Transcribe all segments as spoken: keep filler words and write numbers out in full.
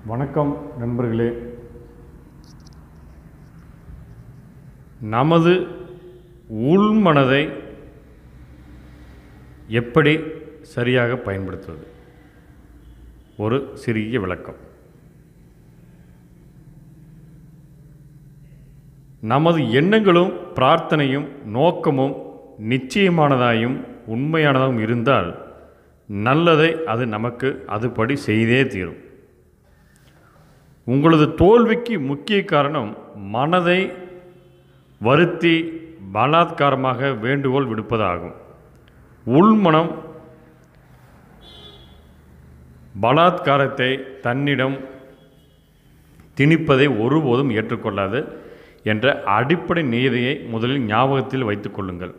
வணக்கம் நண்பர்களே. நமது உள்மனதை எப்படி சரியாக பயன்படுத்துவது? ஒரு சிறிய விளக்கம். நமது எண்ணங்களும் பிரார்த்தனையும் நோக்கமும் நிச்சயமானதாயும் உண்மையானதாகவும் இருந்தால் நல்லதை அது நமக்கு அதுபடி செய்தே தீரும். உங்களது தோல்விக்கு முக்கிய காரணம் மனதை வருத்தி பலாத்காரமாக வேண்டுகோள் விடுப்பதாகும். உள்மனம் பலாத்காரத்தை தன்னிடம் திணிப்பதை ஒருபோதும் ஏற்றுக்கொள்ளாது என்ற அடிப்படை நீதியை முதலில் ஞாபகத்தில் வைத்துக் கொள்ளுங்கள்.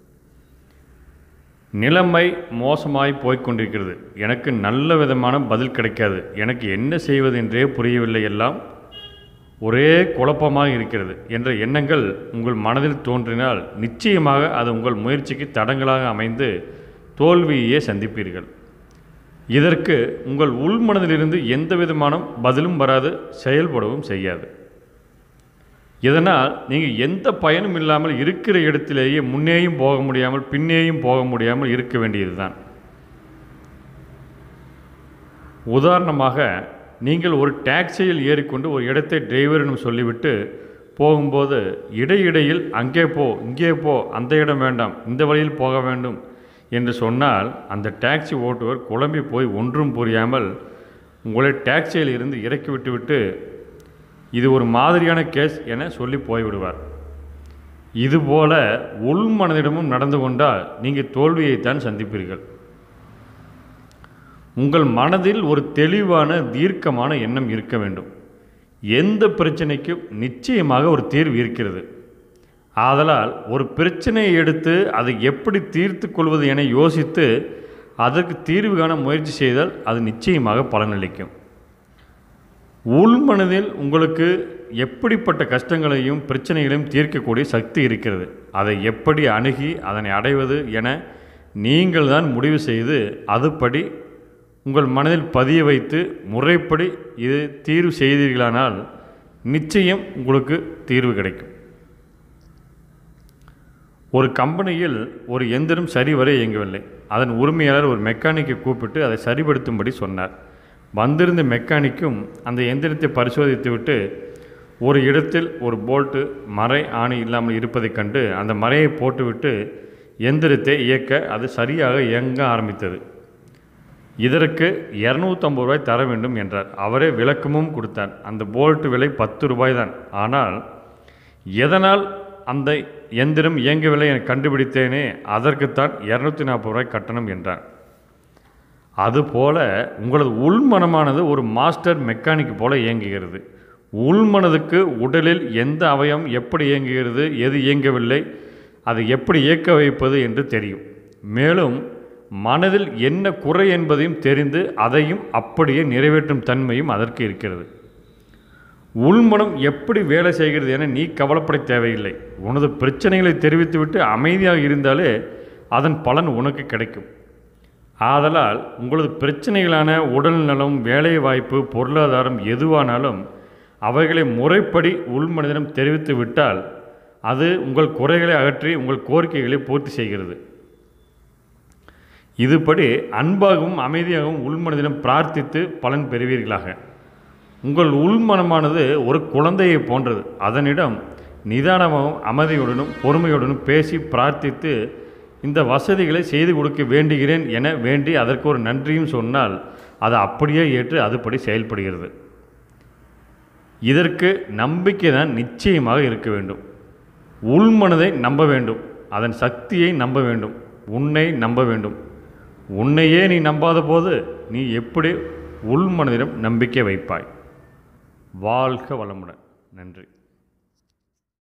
நிலைமை மோசமாய் போய்கொண்டிருக்கிறது, எனக்கு நல்ல விதமான பதில் கிடைக்காது, எனக்கு என்ன செய்வது என்றே புரியவில்லை, எல்லாம் ஒரே குழப்பமாக இருக்கிறது என்ற எண்ணங்கள் உங்கள் மனதில் தோன்றினால் நிச்சயமாக அது உங்கள் முயற்சிக்கு தடங்களாக அமைந்து தோல்வியையே சந்திப்பீர்கள். இதற்கு உங்கள் உள்மனதிலிருந்து எந்த விதமான பதிலும் வராது, செயல்படவும் செய்யாது. இதனால் நீங்கள் எந்த பயனும் இல்லாமல் இருக்கிற இடத்திலேயே முன்னேயும் போக முடியாமல் பின்னேயும் போக முடியாமல் இருக்க வேண்டியது தான். உதாரணமாக, நீங்கள் ஒரு டாக்ஸியில் ஏறிக்கொண்டு ஒரு இடத்தை டிரைவரிடம் சொல்லிவிட்டு போகும்போது இடையிடையில் அங்கே போ, இங்கே போ, அந்த இடம் வேண்டாம், இந்த வழியில் போக வேண்டும் என்று சொன்னால் அந்த டாக்ஸி ஓட்டுவர் குழம்பி போய் ஒன்றும் புரியாமல் உங்களை டாக்ஸியில் இருந்து இறக்கிவிட்டு விட்டு இது ஒரு மாதிரியான கேஸ் என சொல்லி போய்விடுவார். இதுபோல உள்மனதிடமும் நடந்து கொண்டால் நீங்கள் தோல்வியைத்தான் சந்திப்பீர்கள். உங்கள் மனதில் ஒரு தெளிவான தீர்க்கமான எண்ணம் இருக்க வேண்டும். எந்த பிரச்சனைக்கும் நிச்சயமாக ஒரு தீர்வு இருக்கிறது. ஆதலால் ஒரு பிரச்சனையை எடுத்து அதை எப்படி தீர்த்து கொள்வது என யோசித்து அதற்கு தீர்வு காண முயற்சி செய்தால் அது நிச்சயமாக பலனளிக்கும். உள்மனதில் உங்களுக்கு எப்படிப்பட்ட கஷ்டங்களையும் பிரச்சனைகளையும் தீர்க்கக்கூடிய சக்தி இருக்கிறது. அதை எப்படி அணுகி அதனை அடைவது என நீங்கள் தான் முடிவு செய்து அதுபடி உங்கள் மனதில் பதிய வைத்து முறைப்படி இது தீர்வு செய்தீர்களானால் நிச்சயம் உங்களுக்கு தீர்வு கிடைக்கும். ஒரு கம்பெனியில் ஒரு எந்திரம் சரிவர இயங்கவில்லை. அதன் உரிமையாளர் ஒரு மெக்கானிக்கை கூப்பிட்டு அதை சரிபடுத்தும்படி சொன்னார். வந்திருந்த மெக்கானிக்கும் அந்த எந்திரத்தை பரிசோதித்துவிட்டு ஒரு இடத்தில் ஒரு போல்ட்டு மறை ஆணி இல்லாமல் இருப்பதைக் கண்டு அந்த மறையை போட்டுவிட்டு எந்திரத்தை இயக்க அது சரியாக இயங்க ஆரம்பித்தது. இதற்கு இரநூத்தம்பது ரூபாய் தர வேண்டும் என்றார். அவரே விளக்கமும் கொடுத்தார். அந்த போல்ட்டு விலை பத்து ரூபாய் தான். ஆனால் எதனால் அந்த எந்திரம் இயங்கவில்லை என கண்டுபிடித்தேனே, அதற்குத்தான் இரநூத்தி நாற்பது ரூபாய் கட்டணம் என்றார். அதுபோல உங்களது உள்மனமானது ஒரு மாஸ்டர் மெக்கானிக் போல இயங்குகிறது. உள்மனதுக்கு உடலில் எந்த அவயம் எப்படி இயங்குகிறது, எது இயங்கவில்லை, அதை எப்படி இயக்க வைப்பது என்று தெரியும். மேலும் மனதில் என்ன குறை என்பதையும் தெரிந்து அதையும் அப்படியே நிறைவேற்றும் தன்மையும் அதற்கு இருக்கிறது. உள்மனம் எப்படி வேலை செய்கிறது என நீ கவலைப்பட தேவையில்லை. உனது பிரச்சனைகளை தெரிவித்துவிட்டு அமைதியாக இருந்தாலே அதன் பலன் உனக்கு கிடைக்கும். ஆதலால் உங்களது பிரச்சனைகளான உடல் நலம், வேலை வாய்ப்பு, பொருளாதாரம் எதுவானாலும் அவைகளை முறைப்படி உள்மனதிடம் தெரிவித்து விட்டால் அது உங்கள் குறைகளை அகற்றி உங்கள் கோரிக்கைகளை பூர்த்தி செய்கிறது. இதுபடி அன்பாகவும் அமைதியாகவும் உள்மனதிடம் பிரார்த்தித்து பலன் பெறுவீர்களாக. உங்கள் உள்மனமானது ஒரு குழந்தையை போன்றது. அதனிடம் நிதானமாகவும் அமைதியுடனும் பொறுமையுடனும் பேசி பிரார்த்தித்து இந்த வசதிகளை செய்து கொடுக்க வேண்டுகிறேன் என வேண்டி அதற்கு ஒரு நன்றியும் சொன்னால் அது அப்படியே ஏற்று அதுபடி செயல்படுகிறது. இதற்கு நம்பிக்கை தான் நிச்சயமாக இருக்க வேண்டும். உள்மனதை நம்ப வேண்டும், அதன் சக்தியை நம்ப வேண்டும், உன்னை நம்ப வேண்டும். உன்னையே நீ நம்பாத போது நீ எப்படி உள்மனதிடம் நம்பிக்கை வைப்பாய்? வாழ்க வளமுடன். நன்றி.